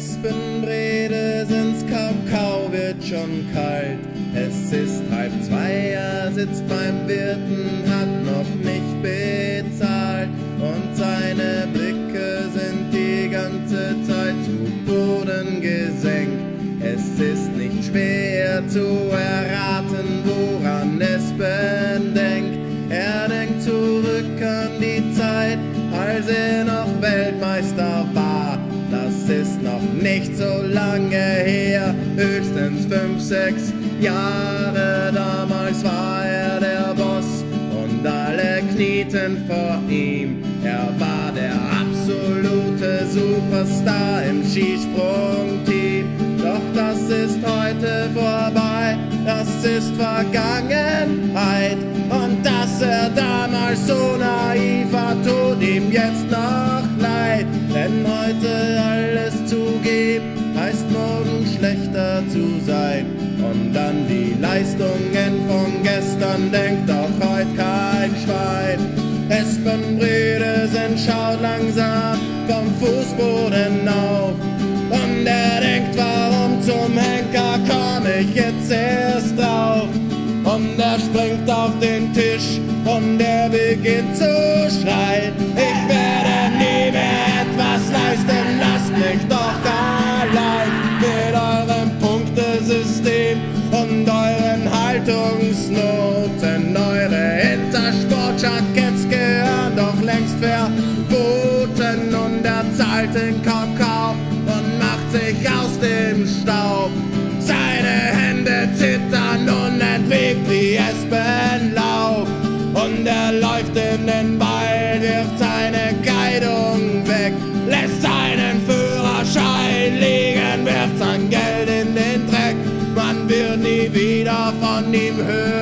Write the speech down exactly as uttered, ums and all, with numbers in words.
Espenbrede sind's kaum, kau wird schon kalt. Es ist halb zwei, er sitzt beim Wirten, hat noch nicht bezahlt. Und seine Blicke sind die ganze Zeit zu Boden gesenkt. Es ist nicht schwer zu erraten, woran Espen denkt. Er denkt zurück an die Zeit, als er noch Weltmeister war. Das ist noch nicht so lange her, höchstens fünf, sechs Jahre. Damals war er der Boss und alle knieten vor ihm. Er war der absolute Superstar im Skisprungteam. Doch das ist heute vorbei, das ist Vergangenheit. Und dass er damals so naiv war, tut ihm jetzt noch leid. Denn heute alles zugeben, heißt morgen schlechter zu sein. Und an die Leistungen von gestern denkt auch heute kein Schwein. Espenbrede schaut langsam vom Fußboden auf. Und er denkt, warum zum Henker komm ich jetzt erst drauf? Und er springt auf den Tisch und er beginnt zu schreien. Ich werde nie mehr etwas leisten, lasst mich doch allein. Mit eurem Punktesystem und euren Haltungsnoten. Eure Intersport-Jackets gehören doch längst verboten. Und er zahlt den Kakao und macht sich aus dem Staub. Seine Hände zittern unentwegt wie Espenlaub. Und er läuft in den Wald, wirft seine Kleidung weg, lässt seinen Führerschein liegen, wirft sein Geld in den Dreck. Man wird nie wieder von ihm hören.